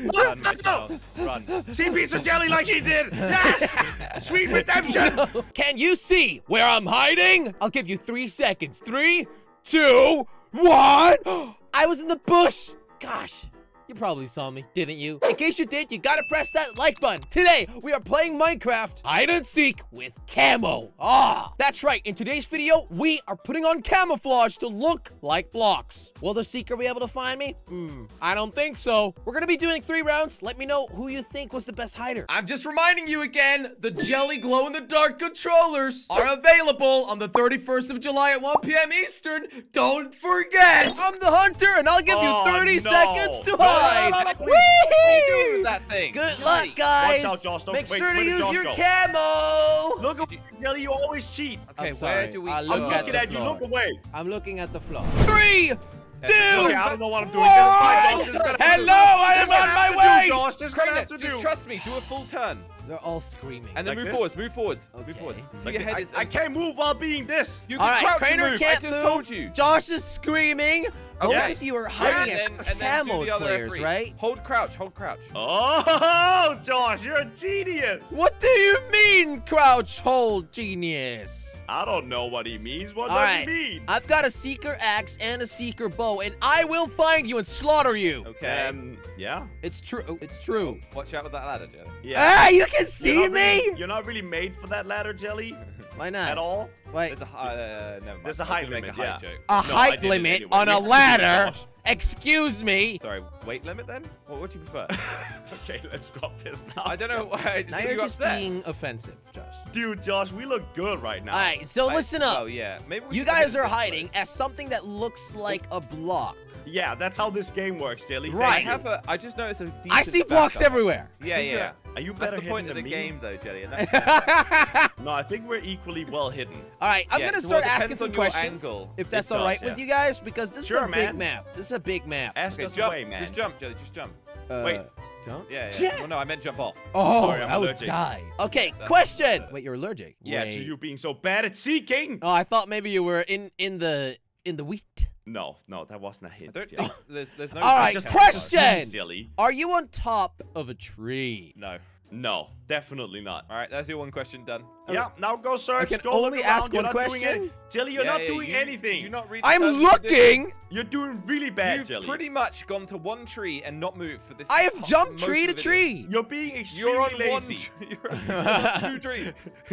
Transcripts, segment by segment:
Run, my child. Run. See Pizza Jelly like he did. Yes. Sweet redemption. Can you see where I'm hiding? I'll give you 3 seconds. 3, 2, 1. I was in the bush. Gosh. You probably saw me, didn't you? In case you did, you gotta press that like button. Today, we are playing Minecraft Hide and Seek with camo. That's right. In today's video, we are putting on camouflage to look like blocks. Will the seeker be able to find me? I don't think so. We're gonna be doing 3 rounds. Let me know who you think was the best hider. I'm just reminding you again, the Jelly glow-in-the-dark controllers are available on the 31st of July at 1 p.m. Eastern. Don't forget. I'm the hunter, and I'll give you 30 seconds to hide. What are you doing with that thing? Good luck, guys. Watch out, Josh. Make Wait, sure to where did use Josh your go? camo. Look at Jelly, you always cheat. Okay, I'm sorry. where do we I'm go? I'm looking at you. floor. Look away. I'm looking at the floor. 3, 2, Okay, I don't know what I'm doing. This is fine, Josh. This is gonna have to do. Hello, I am This is gonna on have my to do, way. Josh, this is gonna have to Just do. trust me. Do a full turn. They're all screaming. And then Like move this? forwards. Move forwards. Okay. Move forwards. Till Like your head this. is. I can't move while being this. You all can right, crouch and Crainer move. can't I just move. told you. Josh is screaming. Both Yes. of you are hiding Yeah, as and then do camo the other players, F3. right? Hold crouch. Hold crouch. Oh, Josh, you're a genius. What do you mean, crouch hold genius? I don't know what he means. What All does right. he mean? I've got a seeker axe and a seeker bow, and I will find you and slaughter you. Okay. Yeah. It's true. It's true. Watch out with that ladder, Jelly. Yeah. Ah, you can see me? You're not really made for that ladder, Jelly, Why not? at all. Wait, There's a never mind. There's a I was height gonna make limit, a height yeah. joke. a I height did it limit anyway. on a Yeah, ladder? Josh. Excuse me. Sorry, weight limit then? What would you prefer? Okay, let's drop this now. I don't know why. Now you're just being offensive, Josh. Dude, Josh, we look good right now. All right, so listen up. Oh yeah, maybe we You should look guys at are this hiding place. as something that looks like a block. Yeah, that's how this game works, Jelly. Right. I just noticed a decent I see blocks backup. everywhere. Yeah, yeah. Are you That's better the hidden point of than the me? game, though, Jelly. And All that's No, I think we're equally well hidden. right, I'm Yeah, gonna so start it depends asking some on your questions, angle. if that's It all right does, with yeah. you guys, because this Sure, is a big man. map. This is a big map. Ask okay, us jump. away, man. Just jump, Jelly. Just jump. Wait. Jump? Yeah, yeah. Well, no, I meant jump off. Oh, Sorry, I'm I would allergic. die. Okay, That's question. better. Wait, you're allergic? Yeah, Wait. to you being so bad at seeking. Oh, I thought maybe you were in the wheat. No, that wasn't a I hint. don't Jelly. think there's no. All right, Just question. Jelly. Are you on top of a tree? No. No, definitely not. All right, there's your one question done. Yeah, now go search. I can go look only around. ask You're one not doing question? any- Jelly, you're Yeah, not yeah, doing you- anything. You not read I'm terms and looking. conditions? You're doing really bad, You've Jelly. pretty much gone to one tree and not moved for this. I have most jumped of tree the to video. tree. You're being extremely You're on lazy. you're on 2 trees.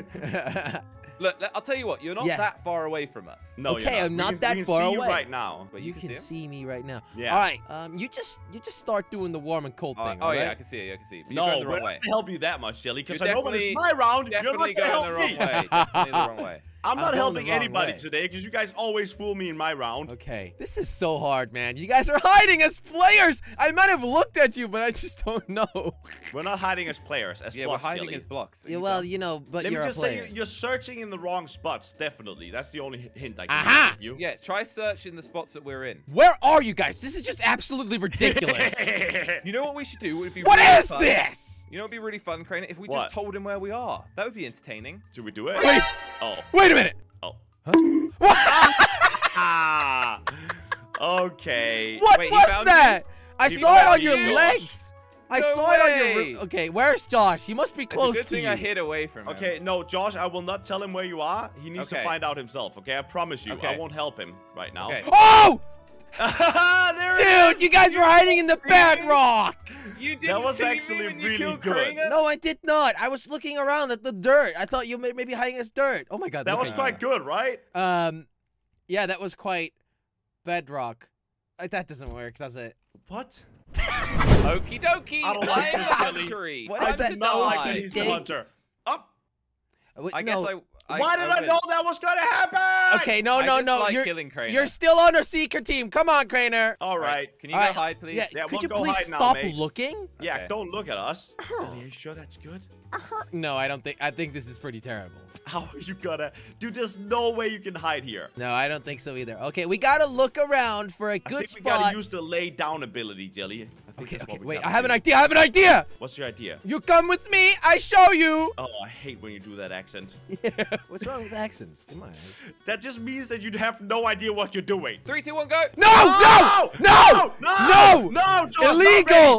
Look, I'll tell you what. You're not Yeah. that far away from us. No, Okay, you're I'm not we can, that we can far see away. You right now. But You can can see him? see me right now. Yeah. All right. You just start doing the warm and cold Oh, thing. oh all yeah, right? I can see it. I can see it. But No, you're going the we're wrong not way. gonna help you that much, Jelly, because I You're know when it's definitely- my round, you're Definitely not gonna going help the wrong me. way. Definitely the wrong way. I'm not going the helping wrong anybody way. today because you guys always fool me in my round. Okay. This is so hard, man. You guys are hiding as players. I might have looked at you, but I just don't know. We're not hiding as players, as Yeah, blocks, we're hiding Jelly. as blocks. Yeah, well, you know, but Let me you're just a say player. you're searching in the wrong spots. Definitely, that's the only hint I can Aha! give you. Yeah, try searching the spots that we're in. Where are you guys? This is just absolutely ridiculous. You know what we should do? Would be What really is fun? this? You know what would be really fun, Crane? If we What? just told him where we are. That would be entertaining. Should we do it? Wait. Oh. Wait a minute. Oh. What? Ah. Okay. What Wait, he was found that? I He saw it on found your you, Josh. legs. I No saw it on way. your. Okay, where's Josh? He must be It's a close good to thing you. I hid away from him. Okay, no, Josh, I will not tell him where you are. He needs to Okay. find out himself, okay? I promise you. I Okay. won't help him right now. Okay. Oh, There it dude, is. you guys were hiding in the bedrock. You didn't was see me actually when you really killed good. Crainer? No, I did not. I was looking around at the dirt. I thought you may be hiding as dirt. Oh my god. That look was at- quite good, right? Yeah, that was quite bedrock. That doesn't work, does it? What? Okie dokie. I don't like I'm this, the Jelly. hunter. What I is that did not like that noise? he's the Game- hunter. Up. Wait, I no. guess I Why did I win. know that was gonna happen? Okay, no, I no, just no. like you're killing Crainer. you're still on our seeker team. Come on, Crainer. All right. Can you All go right, hide, please? Yeah, Yeah, could we'll you go please hide now, stop mate. looking? Yeah, Okay. don't look at us. Are you sure that's good? No, I don't think. I think this is pretty terrible. How are you gonna? Dude, there's no way you can hide here. No, I don't think so either. Okay, we gotta look around for a I good think we spot. gotta use the lay down ability, Jelly. I think Okay, that's okay, what we wait. gotta I have an do. idea. I have an idea. What's your idea? You come with me. I show you. Oh, I hate when you do that accent. What's wrong with accents? Come on. That just means that you have no idea what you're doing. 3, 2, 1, go. No! No! No! No! No, Josh, not Illegal! ready. Illegal!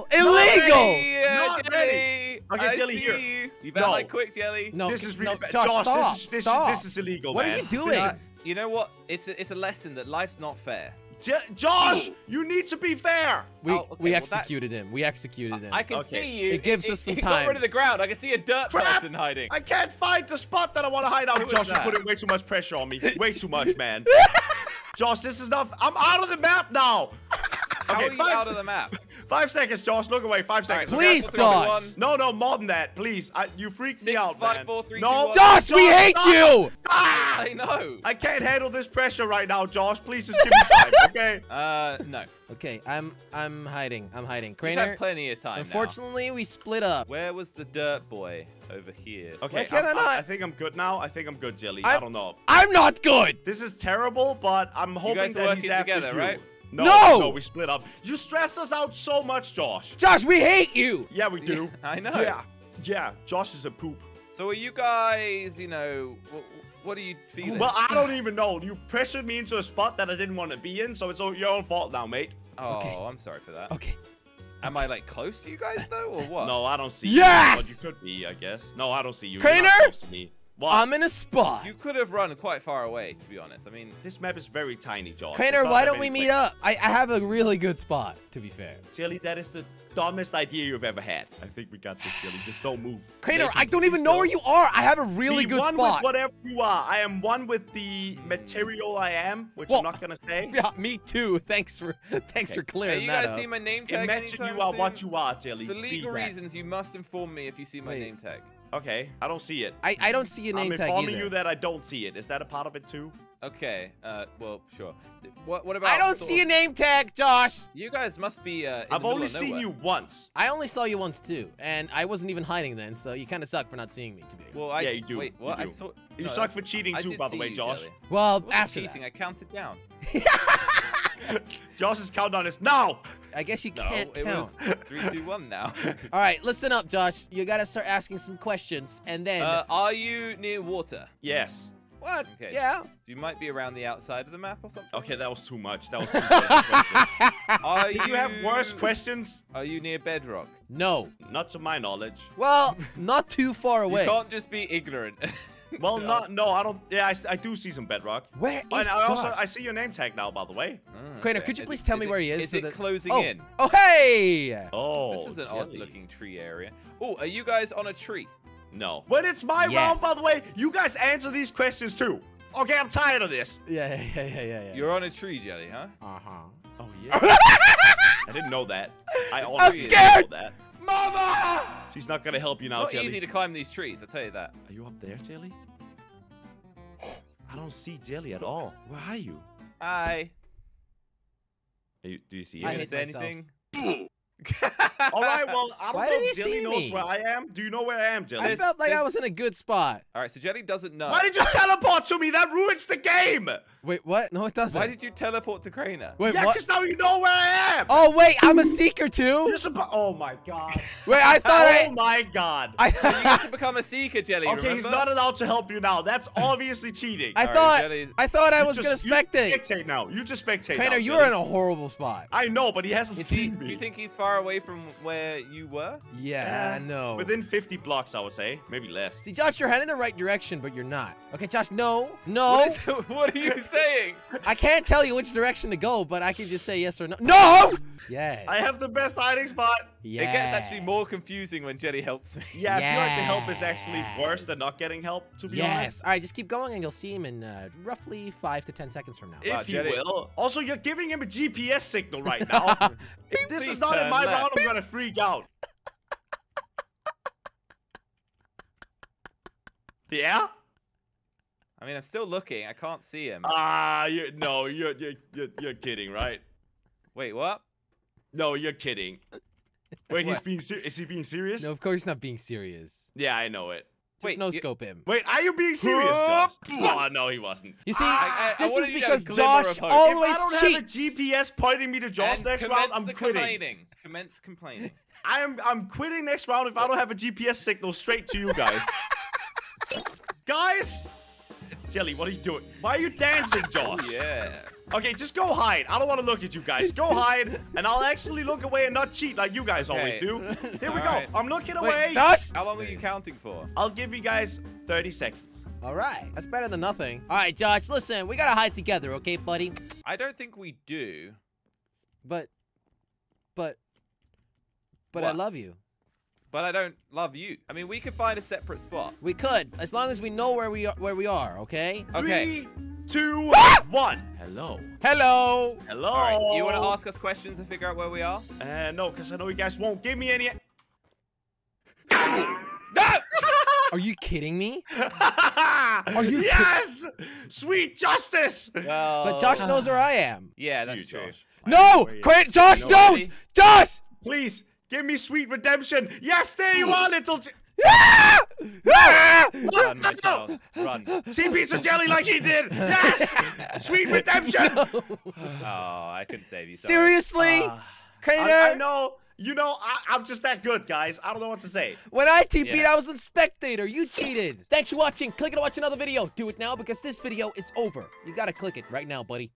illegal. Not Jelly. Okay, Jelly, I here. see you. You better No. like quick, Jelly. No, This is really no, bad. Josh, stop. Stop. This is illegal, What man. are you doing? You know what? It's a lesson that life's not fair. Josh, you need to be fair. We, Oh, okay, we well, executed him. We executed him. I can Okay. see you. It gives us some He time. got rid of the ground. I can see a dirt Crap. person hiding. I can't find the spot that I want to hide out. Who is Josh, you're that? putting way too much pressure on me. Way too much, man. Josh, this is not. I'm out of the map now. How Okay, are you out of the map? 5 seconds, Josh. Look away. 5 seconds. All Please, okay, Josh. No, more than that. Please. You freaked me 6, out, 5, man. 4, 3, no, 2, 1. Josh, we hate stop. you. Ah! I know. I can't handle this pressure right now, Josh. Please just give me time, okay? No. Okay, I'm hiding. I'm hiding. We've had Craner, plenty of time now. unfortunately, we split up. Where was the dirt boy over here? Okay, Why can't I not? I think I'm good now. I think I'm good, Jelly. I don't know. I'm not good. This is terrible, but I'm hoping guys that he's working after together, you. right? No! we split up. You stressed us out so much, Josh. Josh, we hate you. Yeah, we do. I know. Yeah. Josh is a poop. So are you guys, what are you feeling? Well, I don't even know. You pressured me into a spot that I didn't want to be in, so it's your own fault now, mate. oh, okay. I'm sorry for that. Okay. Am I like close to you guys though, or what? No, I don't see Yes! you. But you could be, I guess. No, I don't see you. Craner? You're not close to me. What? I'm in a spot. You could have run quite far away, to be honest. I mean, This map is very tiny, Josh. Craner, There's not why that don't we many meet places. up? I have a really good spot, to be fair. Jelly, that is the dumbest idea you've ever had. I think we got this, Jelly. Just don't move. Craner, Make I it don't even please know where you are. I have a really Be good one spot. with whatever you are. I am one with the material I am, which Well, I'm not gonna say. Yeah, me too. Thanks for clearing you that guys up. see my name tag Imagine anytime you are soon? what you are, Jelly. For Be legal that. reasons, you must inform me if you see my Wait. name tag. Okay, I don't see it. I don't see a name I'm tag informing either. you that I don't see it. Is that a part of it too? Okay, well, sure. What about... I don't sort see a of- name tag, Josh. You guys must be, in the I've middle only of seen nowhere. you once. I only saw you once too, and I wasn't even hiding then, so you kind of suck for not seeing me, to be. Well, I... Yeah, you do. Wait, You what? I do. saw... You no, suck that's- for cheating I too, did by the see way, you, Josh. Jelly. Well, It wasn't after cheating. I counted down. Josh's countdown is now. that. I guess you No, can't it count. was 3, 2, 1 now. All right, listen up, Josh. You gotta start asking some questions, and then. Are you near water? Yes. What? Okay. Yeah. You might be around the outside of the map or something. Okay, that was too much. That was too much. question. Are Did you have worse questions? Are you near bedrock? No. Not to my knowledge. Well, not too far away. You can't just be ignorant. Well, no, I don't. Yeah, I do see some bedrock. Where Oh, is and I Josh? see your name tag now, by the way. Craner, could you please tell me where he is? Is so it that... closing oh. in? Oh, hey! Oh, This is an Jelly. odd-looking tree area. Oh, are you guys on a tree? No. When it's my round, Yes. by the way, you guys answer these questions too. Okay, I'm tired of this. Yeah. You're on a tree, Jelly, huh? Uh-huh. Oh yeah. I didn't know that. I honestly didn't scared! know that. Mama! She's not gonna help you now, Not Jelly. easy to climb these trees, I'll tell you that. Are you up there, Jelly? I don't see Jelly at all. Where are you? Hi. Do you see I You him? gonna hate say myself. anything? All right, well, I don't Why know did if he Jelly see knows me? where I am. Do you know where I am, Jelly? I felt like I was in a good spot. All right, so Jelly doesn't know. Why did you teleport to me? That ruins the game. Wait, what? No, it doesn't. Why did you teleport to Craner? Wait, Yeah, what? because now you know where I am. Oh, wait, I'm a seeker too? You're oh my god. Wait, I thought Oh my god. You get to become a seeker, Jelly, Okay, he's remember? not allowed to help you now. That's obviously cheating. I All right, thought Jelly- I You was just- gonna spectate. You spectate now. You just spectate now. Craner, you Jelly. were in a horrible spot. I know, but he hasn't Is he, seen do me. you think he's far away from where you were? Yeah, no. Within 50 blocks, I would say. Maybe less. See, Josh, you're heading in the right direction, but you're not. Okay, Josh, no. No. What are you saying? I can't tell you which direction to go, but I can just say yes or no. No! Yes. I have the best hiding spot. Yes. It gets actually more confusing when Jelly helps me. Yeah, I feel like the help is actually worse than Yes. not getting help, to be Yes. honest. All right, just keep going, and you'll see him in roughly 5 to 10 seconds from now. Wow, If you Jelly. will. Also, you're giving him a GPS signal right now. If this Please is not in turn my left. round, I'm gonna freak out. Yeah? I mean, I'm still looking. I can't see him. You're kidding, right? Wait, what? No, you're kidding. Wait, he's What? being serious. Is he being serious? No, of course he's not being serious. Yeah, I know it. Just Wait, no you- scope him. Wait, are you being serious, Josh? Oh, no, he wasn't. You see, I this wanted is you to have a because glimmer of Josh hope. always If I don't have a cheats. GPS pointing me to Josh And next commence round, I'm the quitting. complaining. Commence complaining. I'm quitting next round if I don't have a GPS signal straight to you guys. Guys! Jelly, what are you doing? Why are you dancing, Josh? Oh, yeah. Okay, just go hide. I don't want to look at you guys. Go hide, and I'll actually look away and not cheat like you guys always Okay. do. Here we go. Alright. I'm looking away. Wait, Josh? How long are you counting for? I'll give you guys 30 seconds. All right. That's better than nothing. All right, Josh, listen. We gotta hide together, okay, buddy? I don't think we do. But I What? love you. But I don't love you. I mean, we could find a separate spot. We could, as long as we know where we are, okay? Okay. 3, 2, 1. Hello. Hello. Hello. All right. You want to ask us questions to figure out where we are? No, because I know you guys won't give me any. No! Are you kidding me? Are you Yes! Sweet justice! Well, But Josh knows where I am. Yeah, that's You, true. Josh. No! Quit, Josh, You know no! what? Josh! Please, give me sweet redemption. Yes, there you are, little. Ah! Ah! Run, my child. Run. See pizza jelly like he did. Yes! Sweet redemption. Oh, I couldn't save you. Sorry. Seriously? Crater? I know. You know, I'm just that good, guys. I don't know what to say. When I TP'd, Yeah. I was on spectator. You cheated. Thanks for watching. Click it to watch another video. Do it now because this video is over. You gotta click it right now, buddy.